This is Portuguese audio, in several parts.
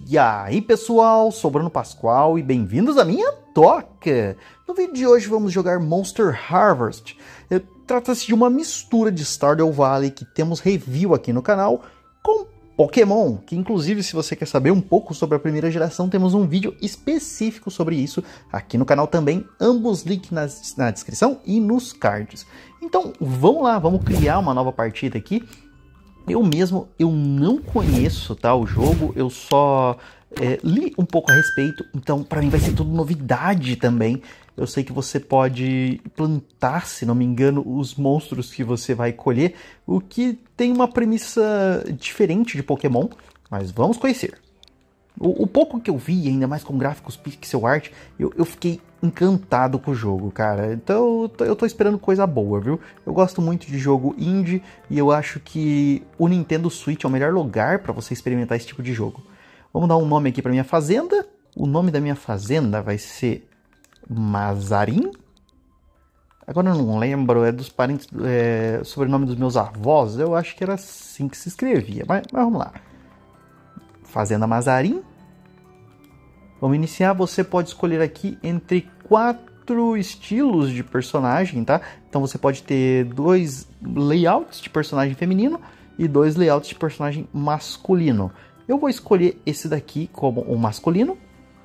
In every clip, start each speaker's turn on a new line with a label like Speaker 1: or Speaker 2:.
Speaker 1: E aí pessoal, sou Bruno Pascoal e bem-vindos à minha toca! No vídeo de hoje vamos jogar Monster Harvest. Trata-se de uma mistura de Stardew Valley que temos review aqui no canal com Pokémon, que inclusive se você quer saber um pouco sobre a primeira geração, temos um vídeo específico sobre isso aqui no canal também, ambos links na descrição e nos cards. Então vamos lá, vamos criar uma nova partida aqui. Eu não conheço, tá, o jogo, eu só li um pouco a respeito, então para mim vai ser tudo novidade também. Eu sei que você pode plantar, se não me engano, os monstros que você vai colher, o que tem uma premissa diferente de Pokémon, mas vamos conhecer. O pouco que eu vi, ainda mais com gráficos pixel art, eu fiquei encantado com o jogo, cara. Então eu tô esperando coisa boa, viu? Eu gosto muito de jogo indie e eu acho que o Nintendo Switch é o melhor lugar para você experimentar esse tipo de jogo. Vamos dar um nome aqui para minha fazenda. O nome da minha fazenda vai ser Mazarin. Agora eu não lembro, é dos parentes, sobrenome dos meus avós. Eu acho que era assim que se escrevia, mas vamos lá. Fazenda Mazarin. Vamos iniciar. Você pode escolher aqui entre 4 estilos de personagem, tá? Então você pode ter 2 layouts de personagem feminino e 2 layouts de personagem masculino. Eu vou escolher esse daqui como o masculino.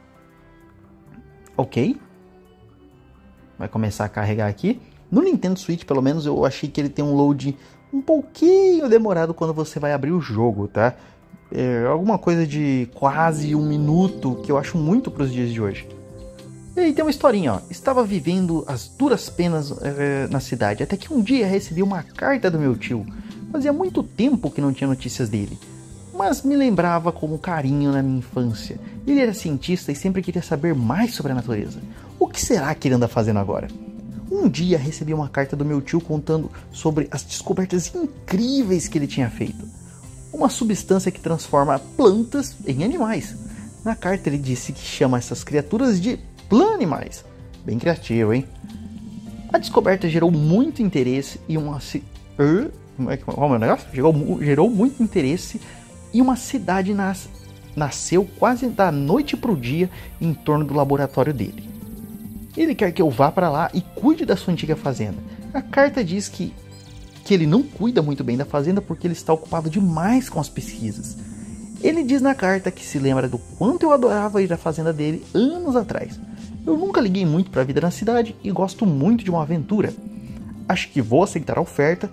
Speaker 1: Ok. Vai começar a carregar aqui. No Nintendo Switch, pelo menos, eu achei que ele tem um load um pouquinho demorado quando você vai abrir o jogo, tá? Alguma coisa de quase 1 minuto, que eu acho muito para os dias de hoje. E aí tem uma historinha, ó. Estava vivendo as duras penas na cidade, até que um dia recebi uma carta do meu tio. Fazia muito tempo que não tinha notícias dele, mas me lembrava com carinho na minha infância. Ele era cientista e sempre queria saber mais sobre a natureza. O que será que ele anda fazendo agora? Um dia recebi uma carta do meu tio contando sobre as descobertas incríveis que ele tinha feito. Uma substância que transforma plantas em animais. Na carta ele disse que chama essas criaturas de planimais. Bem criativo, hein? A descoberta gerou muito interesse e gerou muito interesse e uma cidade nasceu quase da noite para o dia em torno do laboratório dele. Ele quer que eu vá para lá e cuide da sua antiga fazenda. A carta diz que ele não cuida muito bem da fazenda porque ele está ocupado demais com as pesquisas. Ele diz na carta que se lembra do quanto eu adorava ir à fazenda dele anos atrás. Eu nunca liguei muito para a vida na cidade e gosto muito de uma aventura. Acho que vou aceitar a oferta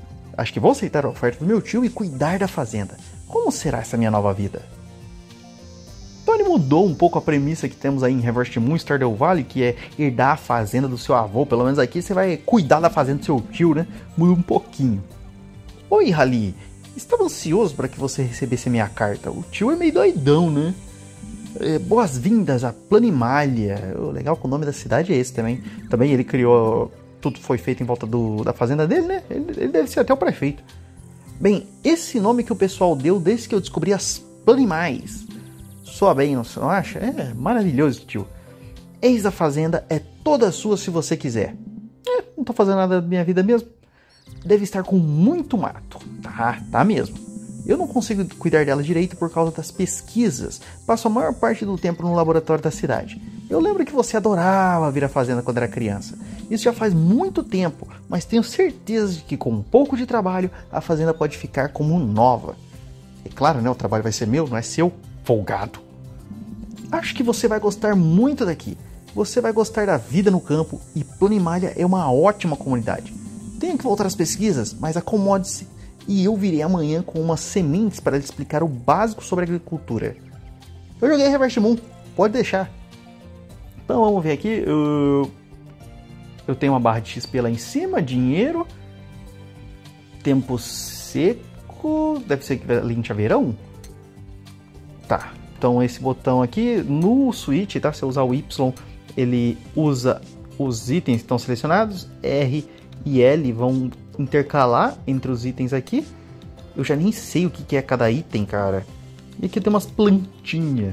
Speaker 1: do meu tio e cuidar da fazenda. Como será essa minha nova vida? Então ele mudou um pouco a premissa que temos aí em Harvest Moon Stardew Valley, que é herdar a fazenda do seu avô. Pelo menos aqui você vai cuidar da fazenda do seu tio, né? Muda um pouquinho. Oi, Rally. Estava ansioso para que você recebesse a minha carta. O tio é meio doidão, né? Boas-vindas a Planimalia. Legal que o nome da cidade é esse também. Também ele criou... Tudo foi feito em volta da fazenda dele, né? Ele deve ser até o prefeito. Bem, esse nome que o pessoal deu desde que eu descobri as Planimais. Soa bem, não acha? É maravilhoso, tio. Eis a fazenda, é toda sua se você quiser. Não tô fazendo nada da minha vida mesmo. Deve estar com muito mato. Tá mesmo. Eu não consigo cuidar dela direito por causa das pesquisas. Passo a maior parte do tempo no laboratório da cidade. Eu lembro que você adorava vir à fazenda quando era criança. Isso já faz muito tempo, mas tenho certeza de que com um pouco de trabalho, a fazenda pode ficar como nova. É claro, né? O trabalho vai ser meu, não é seu, folgado. Acho que você vai gostar muito daqui. Você vai gostar da vida no campo e Planimalia é uma ótima comunidade. Tenho que voltar às pesquisas, mas acomode-se e eu virei amanhã com umas sementes para lhe explicar o básico sobre agricultura. Eu joguei Harvest Moon, pode deixar. Então vamos ver aqui. Eu tenho uma barra de XP lá em cima, dinheiro, tempo seco, deve ser equivalente a verão? Tá. Então esse botão aqui no Switch, tá? Se eu usar o Y, ele usa os itens que estão selecionados. R e L vão intercalar entre os itens aqui. Eu já nem sei o que é cada item, cara. E aqui tem umas plantinhas.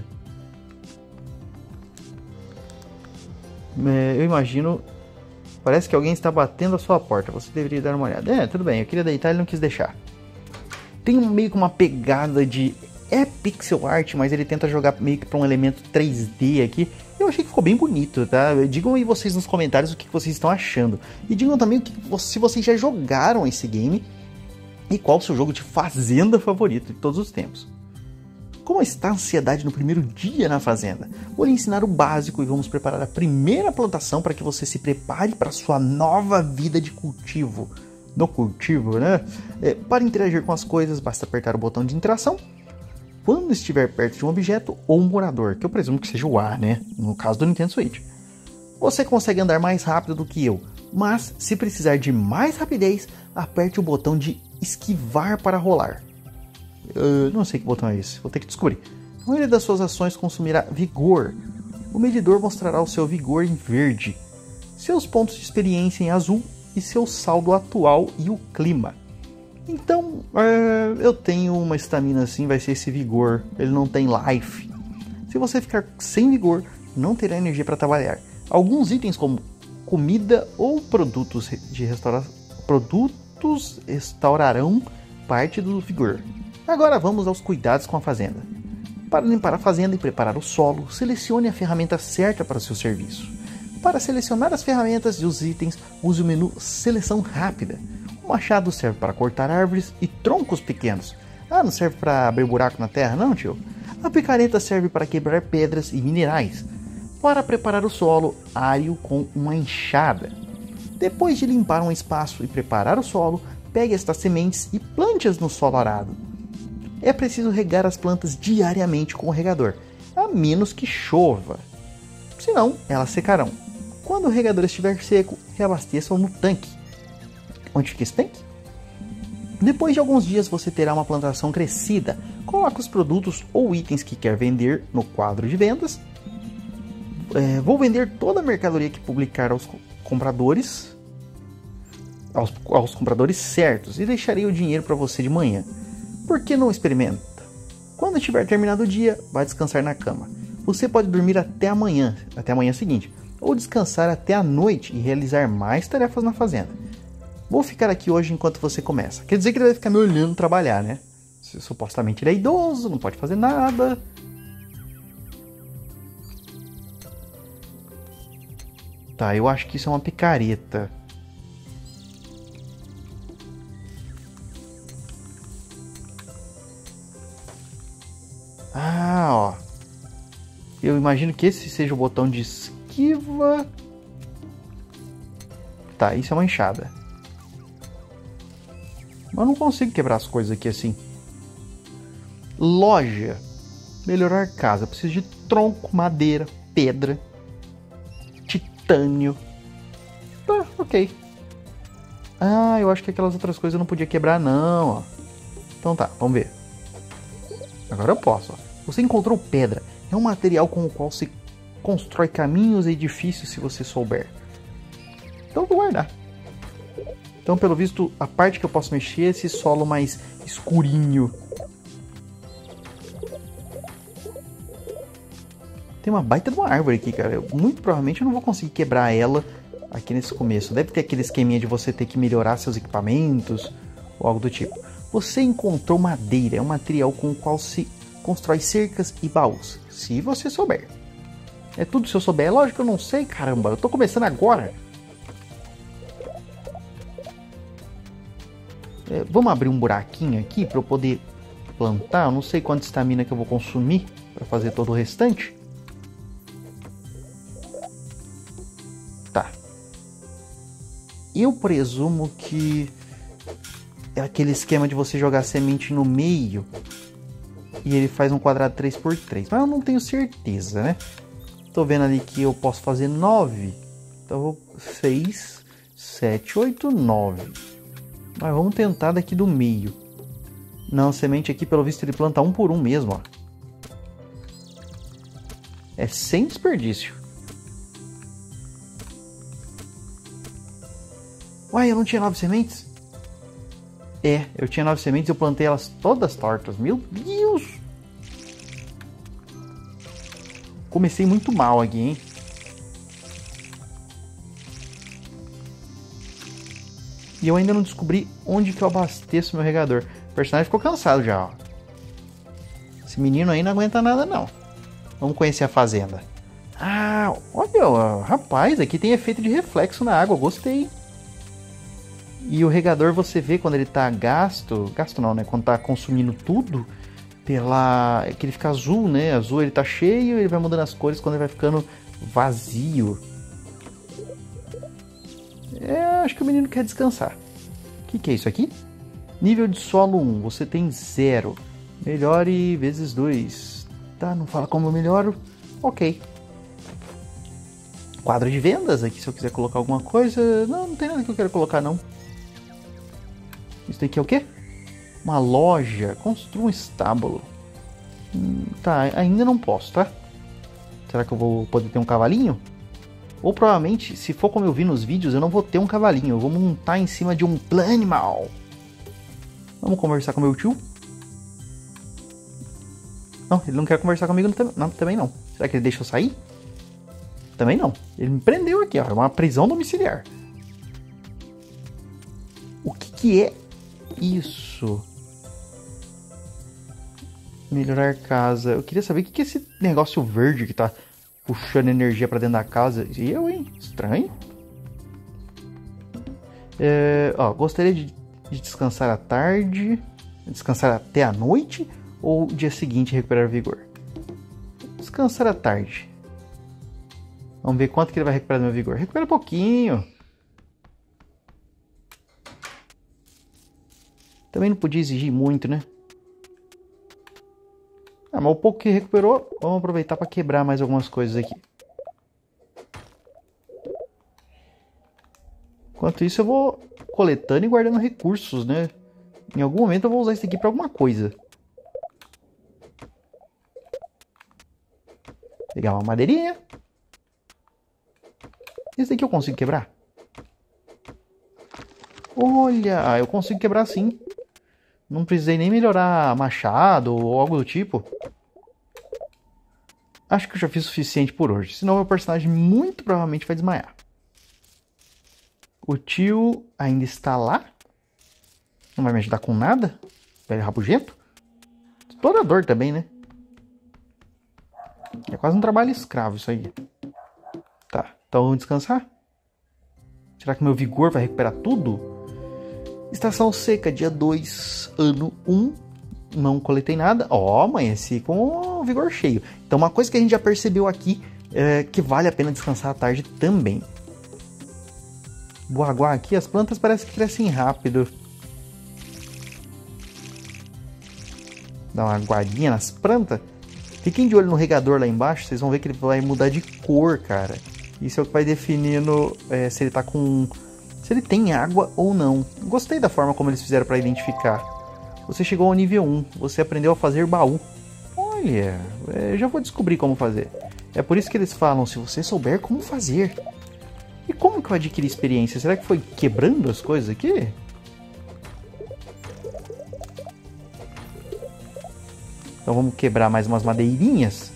Speaker 1: Eu imagino... Parece que alguém está batendo a sua porta. Você deveria dar uma olhada. Tudo bem. Eu queria deitar e ele não quis deixar. Tem meio que uma pegada de é pixel art, mas ele tenta jogar meio que para um elemento 3D aqui. Eu achei que ficou bem bonito, tá? Digam aí vocês nos comentários o que vocês estão achando. E digam também se vocês já jogaram esse game e qual o seu jogo de fazenda favorito de todos os tempos. Como está a ansiedade no primeiro dia na fazenda? Vou lhe ensinar o básico e vamos preparar a primeira plantação para que você se prepare para a sua nova vida de cultivo. No cultivo, né? Para interagir com as coisas, basta apertar o botão de interação quando estiver perto de um objeto ou um morador, que eu presumo que seja o A, né? No caso do Nintendo Switch. Você consegue andar mais rápido do que eu, mas se precisar de mais rapidez, aperte o botão de esquivar para rolar. Não sei que botão é esse, vou ter que descobrir. A maioria das suas ações consumirá vigor. O medidor mostrará o seu vigor em verde, seus pontos de experiência em azul e seu saldo atual e o clima. Então, eu tenho uma estamina assim, vai ser esse vigor, ele não tem life. Se você ficar sem vigor, não terá energia para trabalhar. Alguns itens como comida ou produtos restaurarão parte do vigor. Agora vamos aos cuidados com a fazenda. Para limpar a fazenda e preparar o solo, selecione a ferramenta certa para o seu serviço. Para selecionar as ferramentas e os itens, use o menu Seleção Rápida. O machado serve para cortar árvores e troncos pequenos. Não serve para abrir buraco na terra, não, tio? A picareta serve para quebrar pedras e minerais. Para preparar o solo, are-o com uma enxada. Depois de limpar um espaço e preparar o solo, pegue estas sementes e plante-as no solo arado. É preciso regar as plantas diariamente com o regador, a menos que chova. Senão, elas secarão. Quando o regador estiver seco, reabasteça-o no tanque. Onde fica esse tanque? Depois de alguns dias você terá uma plantação crescida. Coloque os produtos ou itens que quer vender no quadro de vendas. Vou vender toda a mercadoria que publicar aos compradores. Aos compradores certos. E deixarei o dinheiro para você de manhã. Por que não experimenta? Quando tiver terminado o dia, vai descansar na cama. Você pode dormir até a manhã seguinte. Ou descansar até a noite e realizar mais tarefas na fazenda. Vou ficar aqui hoje enquanto você começa. Quer dizer que ele vai ficar me olhando trabalhar, né? Supostamente ele é idoso, não pode fazer nada. Tá, eu acho que isso é uma picareta. Ó. Eu imagino que esse seja o botão de esquiva. Tá, isso é uma enxada. Mas eu não consigo quebrar as coisas aqui assim. Loja. Melhorar casa. Eu preciso de tronco, madeira, pedra, titânio. Tá, ok. Eu acho que aquelas outras coisas eu não podia quebrar não, ó. Então tá, vamos ver. Agora eu posso, ó. Você encontrou pedra. É um material com o qual se constrói caminhos e edifícios se você souber. Então vou guardar. Então, pelo visto, a parte que eu posso mexer é esse solo mais escurinho. Tem uma baita de uma árvore aqui, cara. Muito provavelmente eu não vou conseguir quebrar ela aqui nesse começo. Deve ter aquele esqueminha de você ter que melhorar seus equipamentos ou algo do tipo. Você encontrou madeira. É um material com o qual se constrói cercas e baús. Se você souber. É tudo se eu souber. É lógico que eu não sei, caramba. Eu tô começando agora. Vamos abrir um buraquinho aqui para eu poder plantar. Eu não sei quanta estamina que eu vou consumir para fazer todo o restante. Tá. Eu presumo que é aquele esquema de você jogar semente no meio e ele faz um quadrado 3x3. Mas eu não tenho certeza, né? Tô vendo ali que eu posso fazer 9. Então 6, 7, 8, 9. Mas vamos tentar daqui do meio. Não, semente aqui, pelo visto, ele planta um por um mesmo, ó. É sem desperdício. Uai, eu não tinha 9 sementes? Eu tinha 9 sementes e eu plantei elas todas tortas. Meu Deus! Comecei muito mal aqui, hein? E eu ainda não descobri onde que eu abasteço meu regador. O personagem ficou cansado já, ó. Esse menino aí não aguenta nada, não. Vamos conhecer a fazenda. Ah, olha, rapaz, aqui tem efeito de reflexo na água, gostei. E o regador você vê quando ele tá gasto não, né? Quando tá consumindo tudo, que ele fica azul, né? Azul ele tá cheio, ele vai mudando as cores quando ele vai ficando vazio. Acho que o menino quer descansar. O que é isso aqui? Nível de solo 1, você tem 0. Melhore vezes 2. Tá, não fala como eu melhoro. Ok. Quadro de vendas aqui, se eu quiser colocar alguma coisa. Não tem nada que eu quero colocar, não. Isso daqui é o quê? Uma loja. Construa um estábulo. Tá, ainda não posso, tá? Será que eu vou poder ter um cavalinho? Ou provavelmente, se for como eu vi nos vídeos, eu não vou ter um cavalinho. Eu vou montar em cima de um animal. Vamos conversar com meu tio? Não, ele não quer conversar comigo também não. Será que ele deixa eu sair? Também não. Ele me prendeu aqui, ó. É uma prisão domiciliar. O que é isso? Melhorar casa. Eu queria saber o que é esse negócio verde que tá puxando energia pra dentro da casa. E eu, hein? Estranho. Gostaria de descansar à tarde. Descansar até a noite. Ou dia seguinte recuperar vigor. Descansar à tarde. Vamos ver quanto que ele vai recuperar do meu vigor. Recupera pouquinho. Também não podia exigir muito, né? Mas o pouco que recuperou, vamos aproveitar para quebrar mais algumas coisas aqui. Enquanto isso eu vou coletando e guardando recursos, né? Em algum momento eu vou usar isso aqui para alguma coisa. Pegar uma madeirinha. Esse daqui eu consigo quebrar? Olha, eu consigo quebrar sim. Não precisei nem melhorar machado ou algo do tipo. Acho que eu já fiz o suficiente por hoje. Senão meu personagem muito provavelmente vai desmaiar. O tio ainda está lá? Não vai me ajudar com nada? Velho rabugento? Explorador também, né? É quase um trabalho escravo isso aí. Tá, então vamos descansar? Será que meu vigor vai recuperar tudo? Estação seca, dia 2, ano 1. Não coletei nada. Amanheci com o vigor cheio. Então uma coisa que a gente já percebeu aqui é que vale a pena descansar à tarde também. Vou aguar aqui, as plantas parecem que crescem rápido. Dá uma aguadinha nas plantas. Fiquem de olho no regador lá embaixo, vocês vão ver que ele vai mudar de cor, cara. Isso é o que vai definindo se ele tá com... se ele tem água ou não. Gostei da forma como eles fizeram para identificar. Você chegou ao nível 1, você aprendeu a fazer baú. Olha, já vou descobrir como fazer. É por isso que eles falam, se você souber como fazer. E como que eu adquiri experiência? Será que foi quebrando as coisas aqui? Então vamos quebrar mais umas madeirinhas.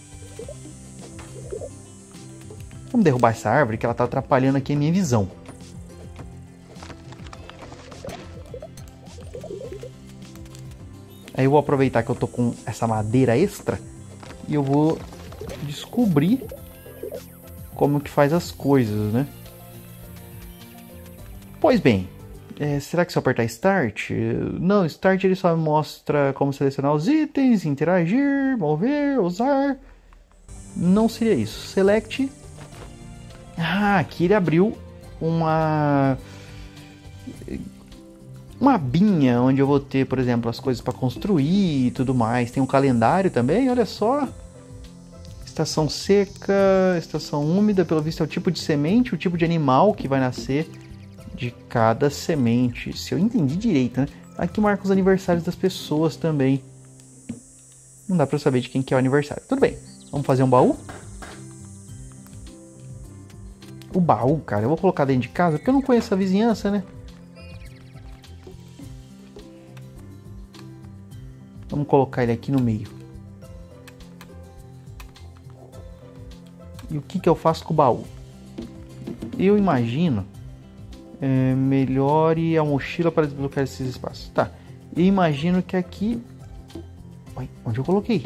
Speaker 1: Vamos derrubar essa árvore que ela está atrapalhando aqui a minha visão. Aí eu vou aproveitar que eu tô com essa madeira extra e eu vou descobrir como que faz as coisas, né? Pois bem, será que se eu apertar Start? Não, Start ele só mostra como selecionar os itens, interagir, mover, usar. Não seria isso. Select. Ah, aqui ele abriu uma abinha onde eu vou ter, por exemplo, as coisas para construir e tudo mais. Tem um calendário também, olha só. Estação seca, estação úmida, pelo visto é o tipo de semente, o tipo de animal que vai nascer de cada semente. Se eu entendi direito, né? Aqui marca os aniversários das pessoas também. Não dá pra saber de quem que é o aniversário. Tudo bem, vamos fazer um baú? O baú, cara, eu vou colocar dentro de casa porque eu não conheço a vizinhança, né? Vamos colocar ele aqui no meio. E o que eu faço com o baú? Eu imagino... melhore a mochila para desbloquear esses espaços. Tá, eu imagino que aqui... Onde eu coloquei?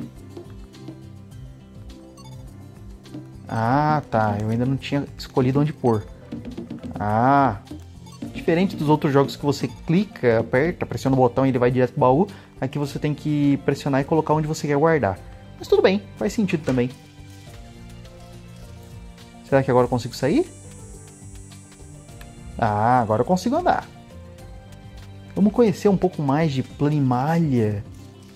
Speaker 1: Ah, tá. Eu ainda não tinha escolhido onde pôr. Ah. Diferente dos outros jogos que você clica, aperta, pressiona o botão e ele vai direto pro baú. Aqui você tem que pressionar e colocar onde você quer guardar. Mas tudo bem, faz sentido também. Será que agora eu consigo sair? Ah, agora eu consigo andar. Vamos conhecer um pouco mais de Planimalha.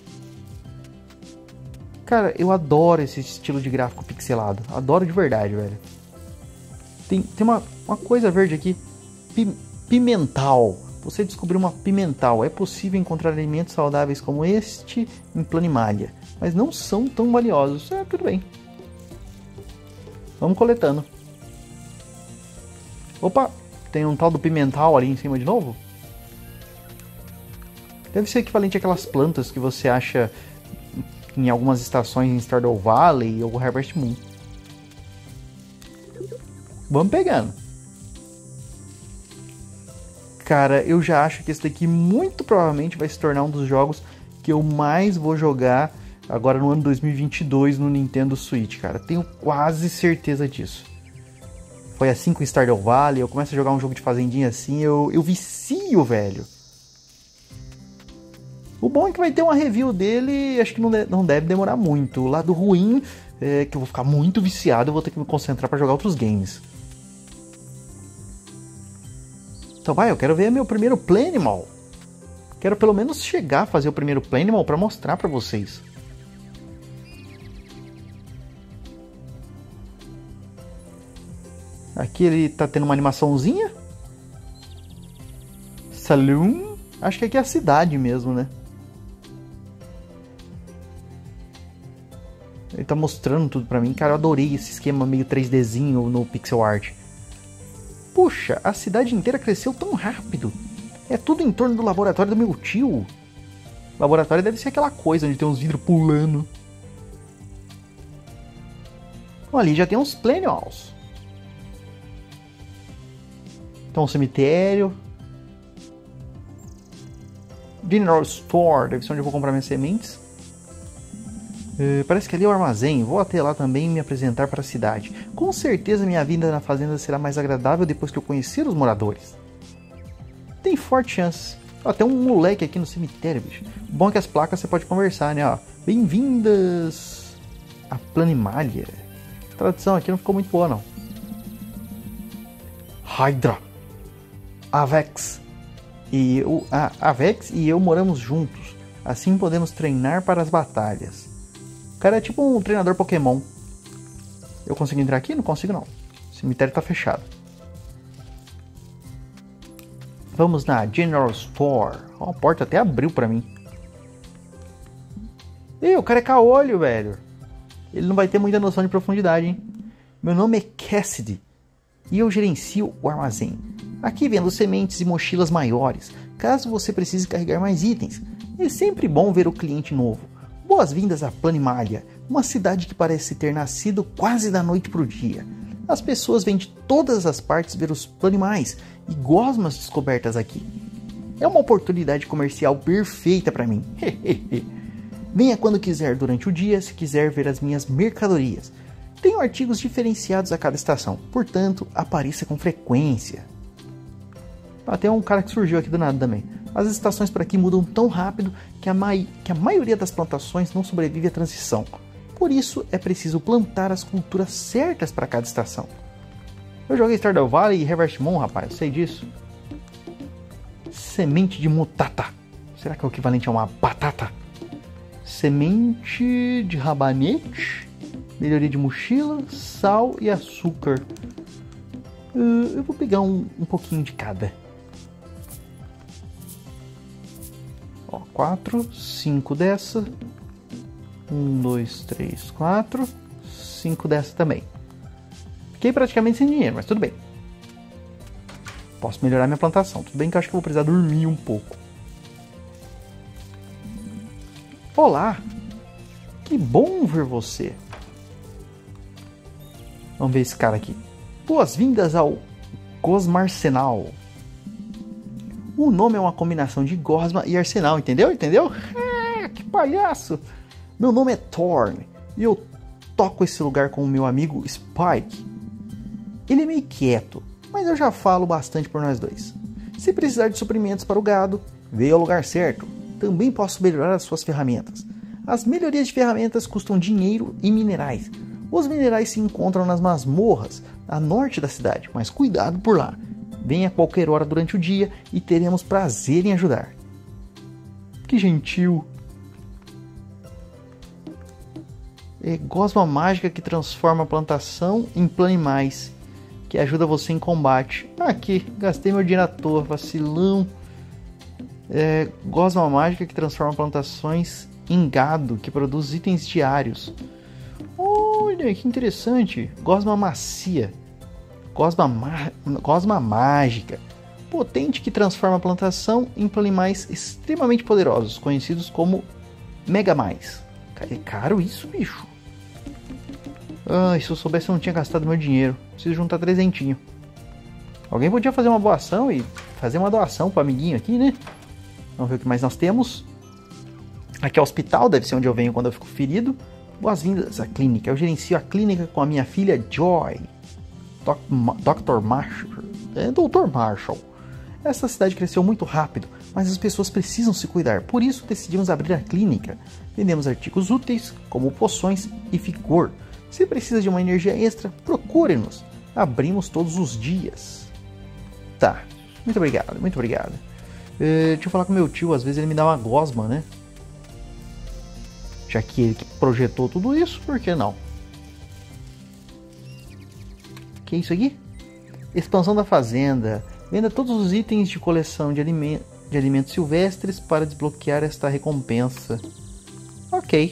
Speaker 1: Cara, eu adoro esse estilo de gráfico pixelado. Adoro de verdade, velho. Tem uma coisa verde aqui. Pimental. Você descobriu uma pimental. É possível encontrar alimentos saudáveis como este em Planimalha, mas não são tão valiosos. Tudo bem. Vamos coletando. Opa, tem um tal do pimental ali em cima de novo? Deve ser equivalente àquelas plantas que você acha em algumas estações em Stardew Valley ou Harvest Moon. Vamos pegando. Cara, eu já acho que esse daqui muito provavelmente vai se tornar um dos jogos que eu mais vou jogar agora no ano 2022 no Nintendo Switch, cara. Tenho quase certeza disso. Foi assim com Stardew Valley, eu começo a jogar um jogo de fazendinha assim, eu vicio, velho. O bom é que vai ter uma review dele, acho que não deve demorar muito. O lado ruim é que eu vou ficar muito viciado, eu vou ter que me concentrar pra jogar outros games. Então vai, eu quero ver meu primeiro Planimal. Quero pelo menos chegar a fazer o primeiro Planimal pra mostrar pra vocês. Aqui ele tá tendo uma animaçãozinha. Saloon. Acho que aqui é a cidade mesmo, né? Ele tá mostrando tudo pra mim. Cara, eu adorei esse esquema meio 3Dzinho no pixel art. Puxa, a cidade inteira cresceu tão rápido. É tudo em torno do laboratório do meu tio. O laboratório deve ser aquela coisa onde tem uns vidros pulando. Bom, ali já tem uns Planimals. Então, um cemitério. General Store, deve ser onde eu vou comprar minhas sementes. Parece que ali é o armazém. Vou até lá também e me apresentar para a cidade. Com certeza minha vinda na fazenda será mais agradável depois que eu conhecer os moradores. Tem forte chance. Ó, tem um moleque aqui no cemitério, bicho. O bom é que as placas você pode conversar, né? Bem-vindas a Planimalha. A tradução aqui não ficou muito boa, não. Hydra. Avex e eu moramos juntos. Assim podemos treinar para as batalhas. O cara é tipo um treinador Pokémon. Eu consigo entrar aqui? Não consigo, não. O cemitério tá fechado. Vamos na General Store. Ó, a porta até abriu pra mim. Ih, o cara é caolho, velho. Ele não vai ter muita noção de profundidade, hein? Meu nome é Cassidy e eu gerencio o armazém. Aqui vendo sementes e mochilas maiores, caso você precise carregar mais itens. É sempre bom ver o cliente novo. Boas-vindas a Planimalha, uma cidade que parece ter nascido quase da noite para o dia. As pessoas vêm de todas as partes ver os Planimais e gosmas descobertas aqui. É uma oportunidade comercial perfeita para mim. Venha quando quiser durante o dia, se quiser ver as minhas mercadorias. Tenho artigos diferenciados a cada estação, portanto, apareça com frequência. Tem um cara que surgiu aqui do nada também. As estações por aqui mudam tão rápido que a maioria das plantações não sobrevive à transição. Por isso, é preciso plantar as culturas certas para cada estação. Eu joguei Stardew Valley e Harvest Moon, rapaz, eu sei disso. Semente de mutata. Será que é o equivalente a uma batata? Semente de rabanete. Melhoria de mochila, sal e açúcar. Eu vou pegar um pouquinho de cada. 4, 5 dessa. 1, 2, 3, 4. 5 dessa também. Fiquei praticamente sem dinheiro, mas tudo bem. Posso melhorar minha plantação. Tudo bem que eu acho que eu vou precisar dormir um pouco. Olá! Que bom ver você. Vamos ver esse cara aqui. Boas-vindas ao Gosmarsenal. O nome é uma combinação de gosma e arsenal, entendeu? Que palhaço! Meu nome é Thorn e eu toco esse lugar com o meu amigo Spike. Ele é meio quieto, mas eu já falo bastante por nós dois. Se precisar de suprimentos para o gado, veio ao lugar certo. Também posso melhorar as suas ferramentas. As melhorias de ferramentas custam dinheiro e minerais. Os minerais se encontram nas masmorras, a norte da cidade, mas cuidado por lá. Venha a qualquer hora durante o dia e teremos prazer em ajudar. Que gentil. Gosma mágica que transforma a plantação em planimais, que ajuda você em combate. Aqui, gastei meu dinheiro à toa, vacilão. Gosma mágica que transforma plantações em gado, que produz itens diários. Olha, que interessante. Gosma macia. Gosma mágica. Potente que transforma a plantação em planimais extremamente poderosos, conhecidos como Megamais. É caro isso, bicho. Ai, se eu soubesse eu não tinha gastado meu dinheiro. Preciso juntar 300. Alguém podia fazer uma boa ação e fazer uma doação pro amiguinho aqui, né? Vamos ver o que mais nós temos. Aqui é o hospital, deve ser onde eu venho quando eu fico ferido. Boas-vindas à clínica. Eu gerencio a clínica com a minha filha Joy. Dr. Marshall. Dr. Marshall. Essa cidade cresceu muito rápido, mas as pessoas precisam se cuidar. Por isso decidimos abrir a clínica. Vendemos artigos úteis, como poções e vigor. Se precisa de uma energia extra, procure-nos. Abrimos todos os dias. Tá. Muito obrigado, muito obrigado. Deixa eu falar com meu tio, às vezes ele me dá uma gosma, né? Já que ele que projetou tudo isso, por que não? Que é isso aqui? Expansão da fazenda. Venda todos os itens de coleção de alimentos silvestres para desbloquear esta recompensa. Ok.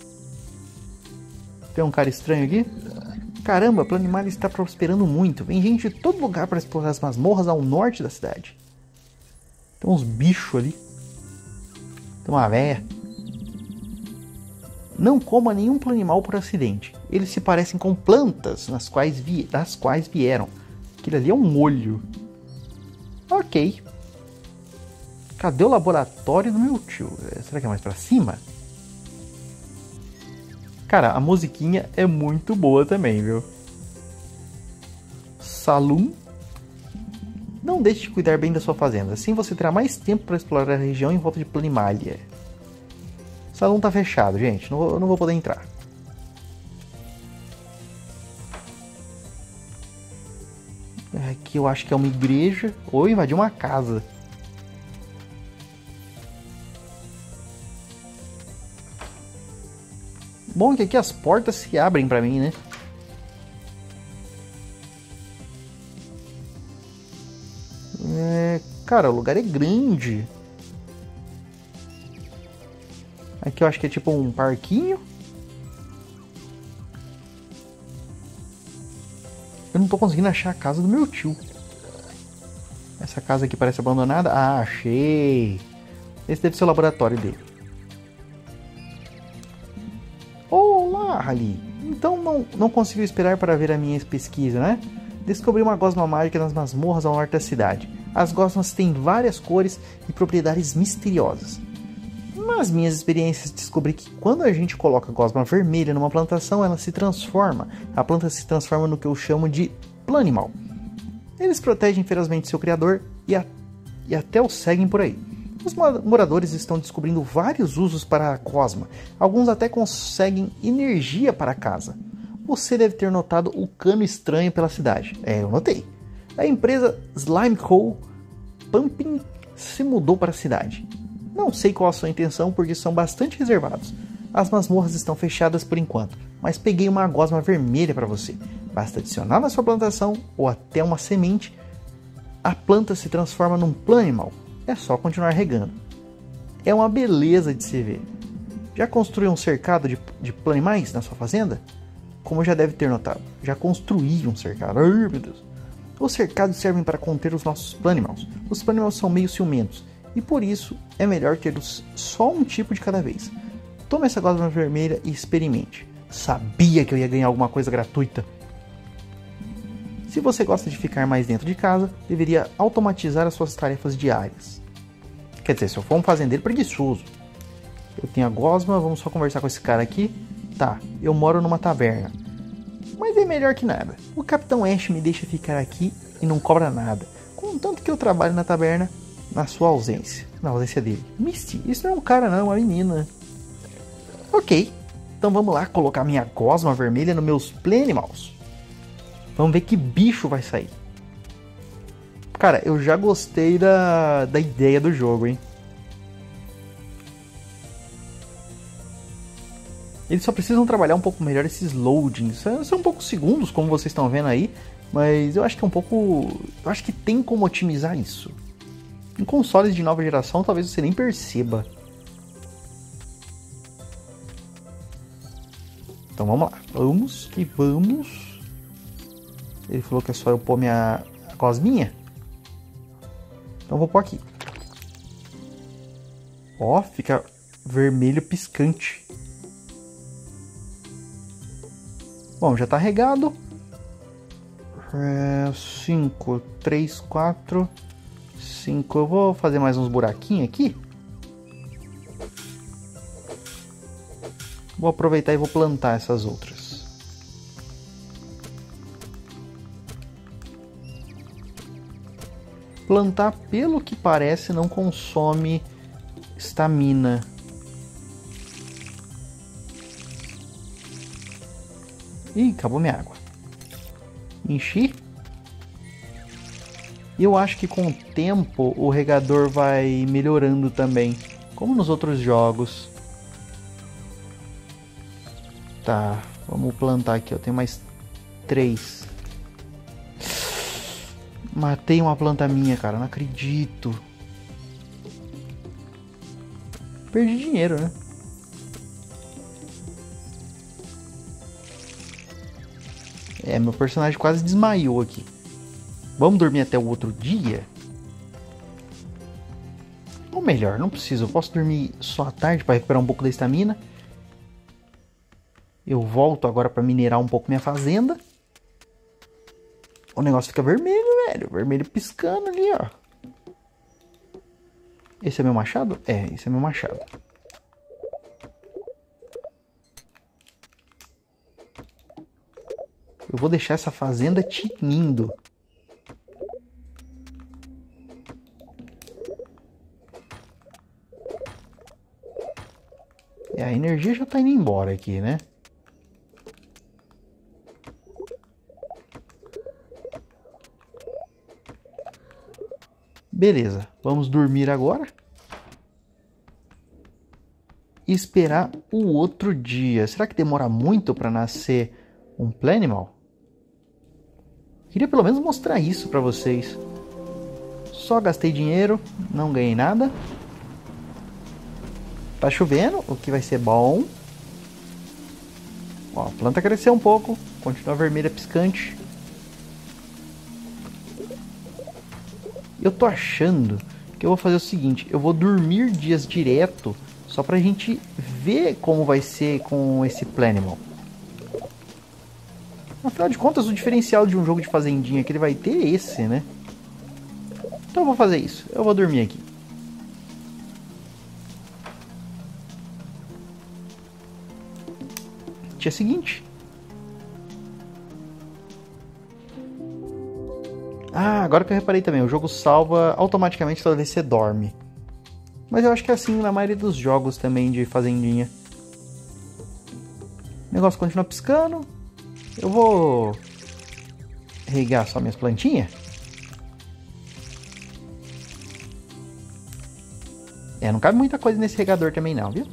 Speaker 1: Tem um cara estranho aqui? Caramba, Planimar está prosperando muito. Vem gente de todo lugar para explorar as masmorras ao norte da cidade. Tem uns bichos ali. Tem uma véia. Não coma nenhum planimal por acidente. Eles se parecem com plantas das quais vieram. Aquilo ali é um olho. Ok. Cadê o laboratório do meu tio? Será que é mais pra cima? Cara, a musiquinha é muito boa também, viu? Saloon. Não deixe de cuidar bem da sua fazenda. Assim você terá mais tempo para explorar a região em volta de Planimalia. O salão tá fechado, gente. Eu não vou poder entrar. Aqui eu acho que é uma igreja. Ou invadir uma casa. Bom é que aqui as portas se abrem pra mim, né? Cara, o lugar é grande. Aqui eu acho que é tipo um parquinho. Eu não tô conseguindo achar a casa do meu tio. Essa casa aqui parece abandonada. Ah, achei. Esse deve ser o laboratório dele. Olá, Ali. Então não conseguiu esperar para ver a minha pesquisa, né? Descobri uma gosma mágica nas masmorras ao norte da cidade. As gosmas têm várias cores e propriedades misteriosas. Nas minhas experiências descobri que quando a gente coloca gosma vermelha numa plantação, ela se transforma. A planta se transforma no que eu chamo de planimal. Eles protegem ferozmente seu criador e até o seguem por aí. Os moradores estão descobrindo vários usos para a gosma. Alguns até conseguem energia para a casa. Você deve ter notado o cano estranho pela cidade. Eu notei. A empresa Slime Co. Pumping se mudou para a cidade. Não sei qual a sua intenção porque são bastante reservados. As masmorras estão fechadas por enquanto, mas peguei uma gosma vermelha para você. Basta adicionar na sua plantação ou até uma semente. A planta se transforma num planimal. É só continuar regando. É uma beleza de se ver. Já construiu um cercado de planimais na sua fazenda? Como já deve ter notado, já construí um cercado. Ai, meu Deus. Os cercados servem para conter os nossos planimals. Os planimals são meio ciumentos e por isso é melhor ter só um tipo de cada vez. Tome essa gosma vermelha e experimente. Sabia que eu ia ganhar alguma coisa gratuita. Se você gosta de ficar mais dentro de casa, deveria automatizar as suas tarefas diárias. Quer dizer, se eu for um fazendeiro preguiçoso. Eu tenho a gosma, vamos só conversar com esse cara aqui. Tá, eu moro numa taverna. Mas é melhor que nada. O Capitão Ash me deixa ficar aqui e não cobra nada. Contanto que eu trabalho na taverna na sua ausência. Na ausência dele. Misty, isso não é um cara não, é uma menina. Ok, então vamos lá colocar minha gosma vermelha nos meus Planimals. Vamos ver que bicho vai sair. Cara, eu já gostei da ideia do jogo, hein. Eles só precisam trabalhar um pouco melhor esses loadings. São poucos segundos, como vocês estão vendo aí. Mas eu acho que é um pouco... Eu acho que tem como otimizar isso. Em consoles de nova geração, talvez você nem perceba. Então vamos lá. Vamos que vamos. Ele falou que é só eu pôr minha gosminha. Então vou pôr aqui. Ó, fica vermelho piscante. Bom, já tá regado. 5, 3, 4, 5. Eu vou fazer mais uns buraquinhos aqui. Vou aproveitar e vou plantar essas outras. Plantar, pelo que parece, não consome estamina. Ih, acabou minha água. Enchi. E eu acho que com o tempo o regador vai melhorando também, como nos outros jogos. Tá, vamos plantar aqui. Eu tenho mais 3. Matei uma planta minha, cara. Não acredito. Perdi dinheiro, né? É, meu personagem quase desmaiou aqui. Vamos dormir até o outro dia? Ou melhor, não preciso. Eu posso dormir só à tarde para recuperar um pouco da estamina. Eu volto agora para minerar um pouco minha fazenda. O negócio fica vermelho, velho. Vermelho piscando ali, ó. Esse é meu machado? É, esse é meu machado. Eu vou deixar essa fazenda tinindo. A energia já tá indo embora aqui, né? Beleza, vamos dormir agora. E esperar o outro dia. Será que demora muito para nascer um Planimal? Queria pelo menos mostrar isso para vocês. Só gastei dinheiro, não ganhei nada. Tá chovendo, o que vai ser bom. Ó, a planta cresceu um pouco, continua vermelha piscante. Eu tô achando que eu vou fazer o seguinte, eu vou dormir dias direto, só pra gente ver como vai ser com esse Planimal. Afinal de contas, o diferencial de um jogo de fazendinha que ele vai ter é esse, né? Então eu vou fazer isso, eu vou dormir aqui. Dia seguinte. Ah, agora que eu reparei também, o jogo salva automaticamente toda vez que você dorme. Mas eu acho que é assim na maioria dos jogos também de fazendinha. O negócio continua piscando. Eu vou regar só minhas plantinhas. É, não cabe muita coisa nesse regador também não, viu?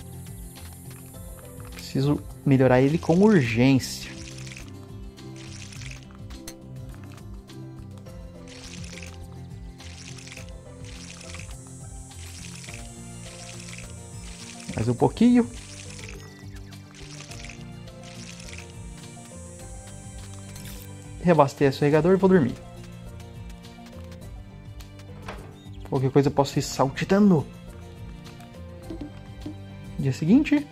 Speaker 1: Preciso melhorar ele com urgência. Mais um pouquinho. Reabasteço o regador e vou dormir. Qualquer coisa eu posso ir saltitando. Dia seguinte.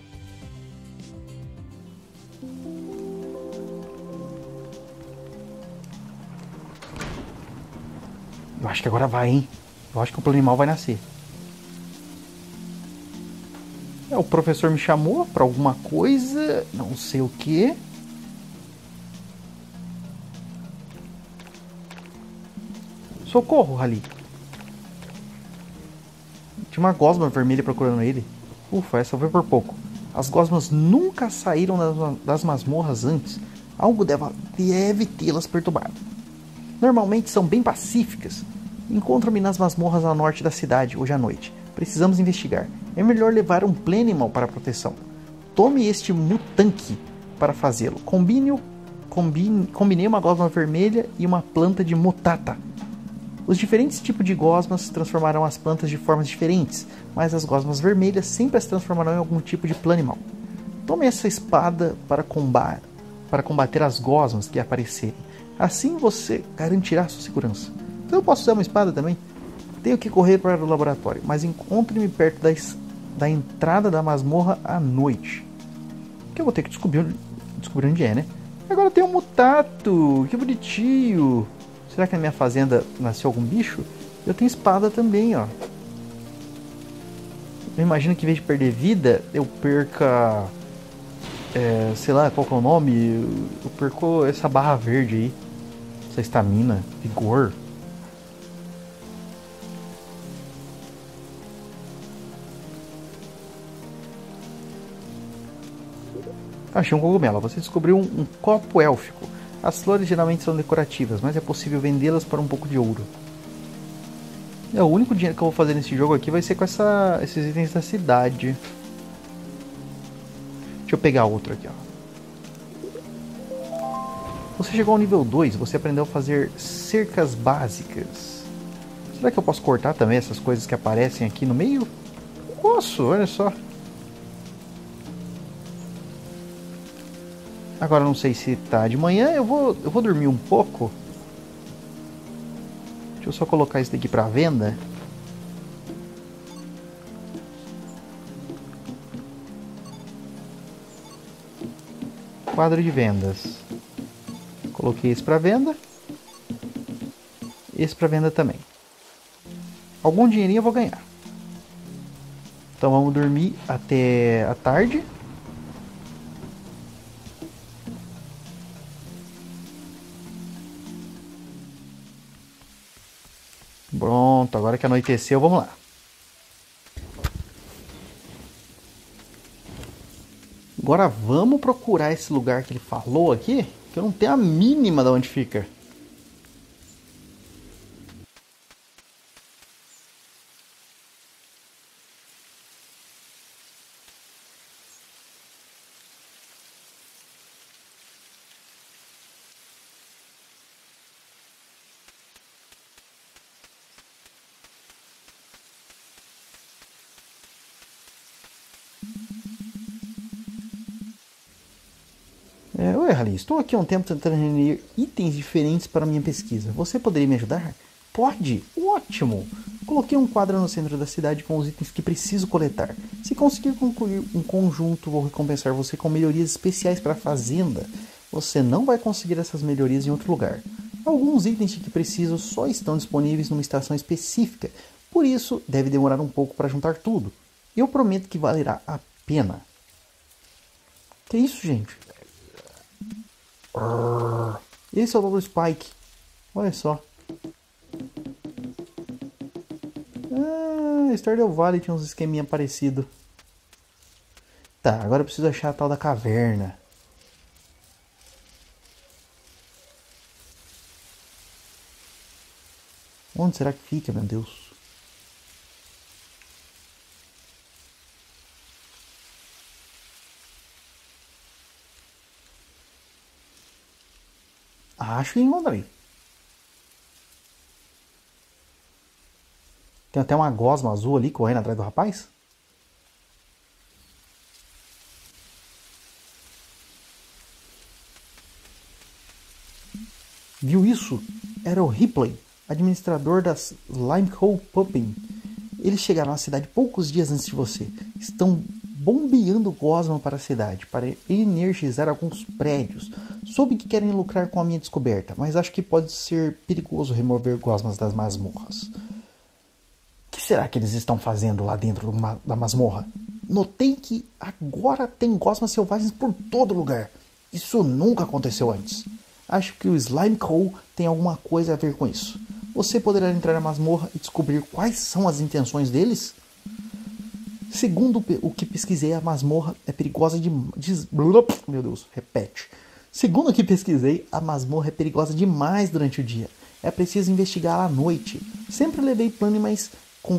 Speaker 1: Eu acho que agora vai, hein? Eu acho que o Planimal vai nascer. O professor me chamou para alguma coisa, não sei o que. Socorro, Rally. Tinha uma gosma vermelha procurando ele. Ufa, essa foi por pouco. As gosmas nunca saíram das masmorras antes. Algo deve tê-las perturbado. Normalmente são bem pacíficas. Encontro-me nas masmorras a norte da cidade hoje à noite. Precisamos investigar. É melhor levar um Plenimal para a proteção. Tome este mutanque para fazê-lo. Combinei uma gosma vermelha e uma planta de mutata. Os diferentes tipos de gosmas transformarão as plantas de formas diferentes, mas as gosmas vermelhas sempre as transformarão em algum tipo de planimal. Tome essa espada para combater as gosmas que aparecerem. Assim você garantirá sua segurança. Então eu posso usar uma espada também? Tenho que correr para o laboratório, mas encontre-me perto da entrada da masmorra à noite. Que eu vou ter que descobrir onde é, né? Agora tem um mutato, que bonitinho. Será que na minha fazenda nasceu algum bicho? Eu tenho espada também, ó. Eu imagino que em vez de perder vida, eu perca... sei lá, qual que é o nome? Eu perco essa barra verde aí. Essa estamina, vigor. Achei um cogumelo. Você descobriu um copo élfico. As flores geralmente são decorativas, mas é possível vendê-las por um pouco de ouro. O único dinheiro que eu vou fazer nesse jogo aqui vai ser com esses itens da cidade. Deixa eu pegar outro aqui, ó. Você chegou ao nível 2, você aprendeu a fazer cercas básicas. Será que eu posso cortar também essas coisas que aparecem aqui no meio? Posso, olha só. Agora não sei se tá de manhã, eu vou dormir um pouco. Deixa eu só colocar isso daqui para venda. Quadro de vendas. Coloquei esse para venda. Esse para venda também. Algum dinheirinho eu vou ganhar. Então vamos dormir até a tarde. Pronto, agora que anoiteceu, vamos lá. Agora vamos procurar esse lugar que ele falou aqui, que eu não tenho a mínima de onde fica. Oi, Rally, estou aqui há um tempo tentando reunir itens diferentes para minha pesquisa. Você poderia me ajudar? Pode! Ótimo! Coloquei um quadro no centro da cidade com os itens que preciso coletar. Se conseguir concluir um conjunto, vou recompensar você com melhorias especiais para a fazenda. Você não vai conseguir essas melhorias em outro lugar. Alguns itens de que preciso só estão disponíveis numa estação específica, por isso deve demorar um pouco para juntar tudo. Eu prometo que valerá a pena. Que isso, gente? Esse é o Dr. Spike. Olha só. Stardew Valley tinha uns esqueminha parecido. Tá, agora eu preciso achar a tal da caverna. Onde será que fica, meu Deus? Acho que encontrei. Tem até uma gosma azul ali correndo atrás do rapaz. Viu isso? Era o Ripley, administrador das Limecole Pumping. Eles chegaram à cidade poucos dias antes de você. Estão bombeando gosma para a cidade, para energizar alguns prédios. Soube que querem lucrar com a minha descoberta, mas acho que pode ser perigoso remover gosmas das masmorras. O que será que eles estão fazendo lá dentro da masmorra? Notei que agora tem gosmas selvagens por todo lugar. Isso nunca aconteceu antes. Acho que o Slime Cove tem alguma coisa a ver com isso. Você poderá entrar na masmorra e descobrir quais são as intenções deles? Segundo o que pesquisei, a masmorra é perigosa Meu Deus, repete. Segundo o que pesquisei, a masmorra é perigosa demais durante o dia. É preciso investigá-la à noite. Sempre leve Planimais com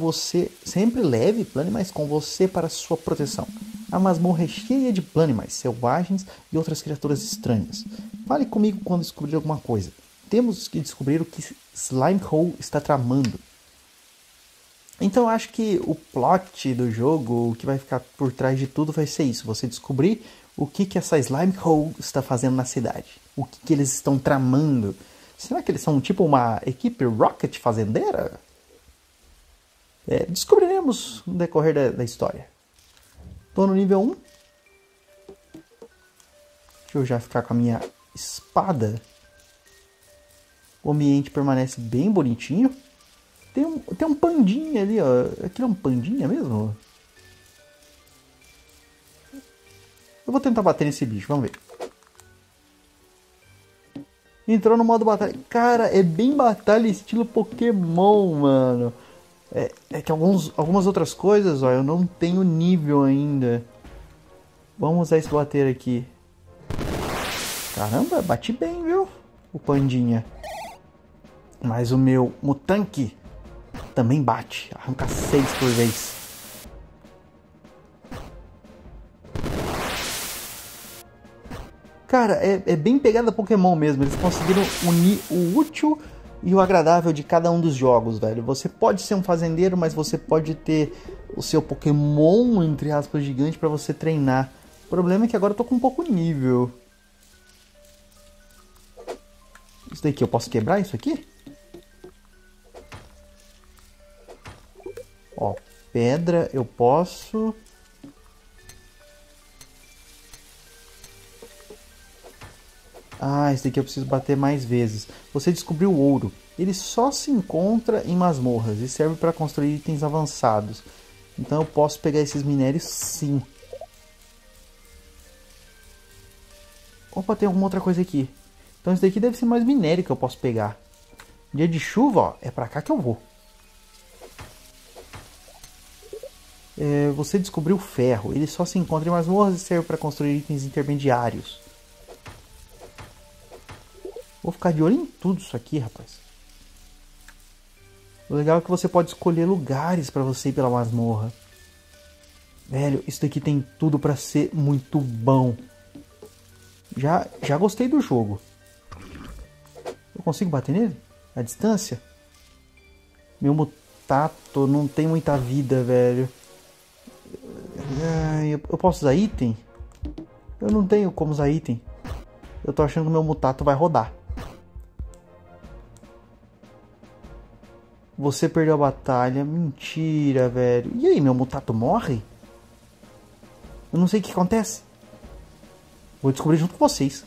Speaker 1: você para sua proteção. A masmorra é cheia de Planimais selvagens e outras criaturas estranhas. Fale comigo quando descobrir alguma coisa. Temos que descobrir o que Slime Cove está tramando. Então eu acho que o plot do jogo, o que vai ficar por trás de tudo, vai ser isso. Você descobrir o que essa Slime Cove está fazendo na cidade. O que eles estão tramando. Será que eles são tipo uma equipe Rocket fazendeira? Descobriremos no decorrer da história. Tô no nível 1. Deixa eu já ficar com a minha espada. O ambiente permanece bem bonitinho. Tem um pandinha ali, ó. Aquilo é um pandinha mesmo? Eu vou tentar bater nesse bicho, vamos ver. Entrou no modo batalha. Cara, é bem batalha estilo Pokémon, mano. É que algumas outras coisas, ó, eu não tenho nível ainda. Vamos usar esse bater aqui. Caramba, bati bem, viu? O pandinha. Mas o meu Mutanque também bate. Arranca 6 por vez. Cara, é bem pegada Pokémon mesmo. Eles conseguiram unir o útil e o agradável de cada um dos jogos, velho. Você pode ser um fazendeiro, mas você pode ter o seu Pokémon, entre aspas, gigante pra você treinar. O problema é que agora eu tô com um pouco nível. Isso daqui, eu posso quebrar isso aqui? Ó, pedra eu posso. Ah, esse daqui eu preciso bater mais vezes. Você descobriu o ouro. Ele só se encontra em masmorras e serve para construir itens avançados. Então eu posso pegar esses minérios sim. Opa, tem alguma outra coisa aqui. Então esse daqui deve ser mais minério que eu posso pegar. Dia de chuva, ó, é pra cá que eu vou. Você descobriu ferro. Ele só se encontra em masmorras e serve para construir itens intermediários. Vou ficar de olho em tudo isso aqui, rapaz. O legal é que você pode escolher lugares para você ir pela masmorra. Velho, isso daqui tem tudo para ser muito bom. Já gostei do jogo. Eu consigo bater nele? A distância? Meu Mutato não tem muita vida, velho. Eu posso usar item? Eu não tenho como usar item. Eu tô achando que o meu Mutato vai rodar. Você perdeu a batalha. Mentira, velho. E aí, meu Mutato morre? Eu não sei o que acontece. Vou descobrir junto com vocês.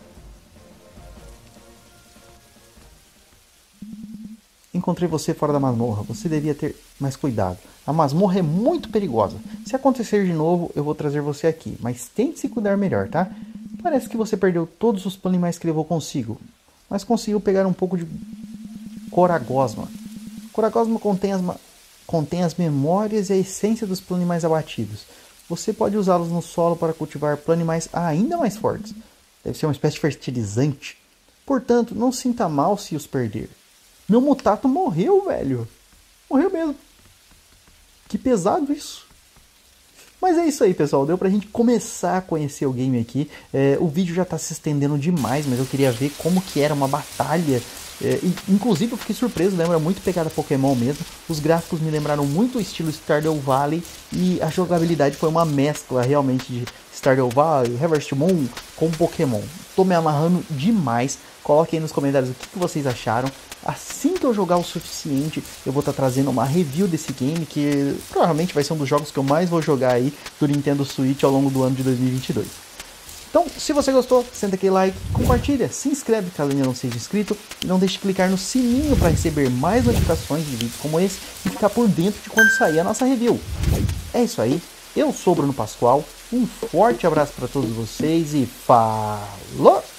Speaker 1: Encontrei você fora da masmorra. Você devia ter mais cuidado. A masmorra é muito perigosa. Se acontecer de novo, eu vou trazer você aqui. Mas tente se cuidar melhor, tá? Parece que você perdeu todos os Planimais que levou consigo. Mas conseguiu pegar um pouco de Coragosma. Coragosma contém as memórias e a essência dos Planimais abatidos. Você pode usá-los no solo para cultivar Planimais ainda mais fortes. Deve ser uma espécie de fertilizante. Portanto, não sinta mal se os perder. Meu Mutato morreu, velho. Morreu mesmo. Que pesado isso. Mas é isso aí, pessoal. Deu pra gente começar a conhecer o game aqui. O vídeo já tá se estendendo demais, mas eu queria ver como que era uma batalha. Inclusive eu fiquei surpreso, lembra muito pegada Pokémon mesmo. Os gráficos me lembraram muito o estilo Stardew Valley. E a jogabilidade foi uma mescla realmente de Stardew Valley, Harvest Moon com Pokémon. Tô me amarrando demais. Coloquem aí nos comentários o que vocês acharam. Assim que eu jogar o suficiente, eu vou estar trazendo uma review desse game, que provavelmente vai ser um dos jogos que eu mais vou jogar aí do Nintendo Switch ao longo do ano de 2022. Então, se você gostou, senta aquele like, compartilha, se inscreve caso ainda não seja inscrito, e não deixe de clicar no sininho para receber mais notificações de vídeos como esse e ficar por dentro de quando sair a nossa review. É isso aí, Eu sou o Bruno Pascoal, um forte abraço para todos vocês e falou!